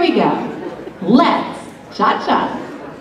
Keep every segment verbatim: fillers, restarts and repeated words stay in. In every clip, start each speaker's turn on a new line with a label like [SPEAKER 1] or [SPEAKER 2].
[SPEAKER 1] we go. Let's cha-cha.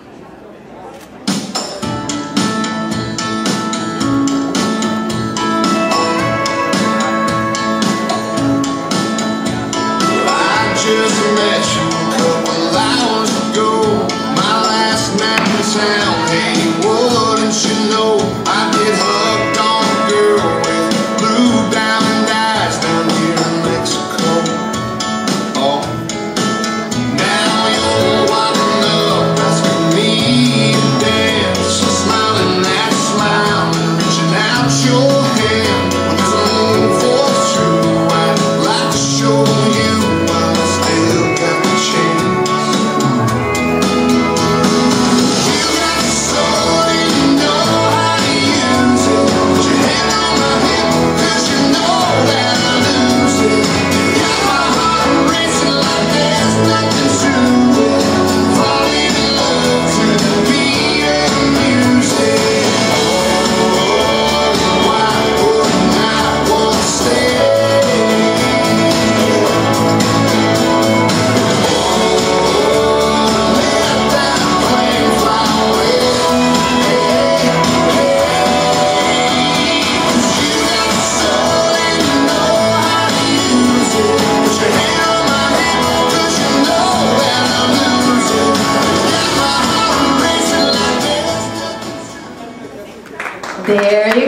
[SPEAKER 2] Just met you a couple hours ago. My last night in town. Hey, wouldn't you know I get hooked on a girl with blue diamond eyes down here in Mexico. Oh, now you're winding up, asking me to dance. You're smiling that smile and reaching out your hand. When there's a moon for two, I'd like to show you.
[SPEAKER 1] There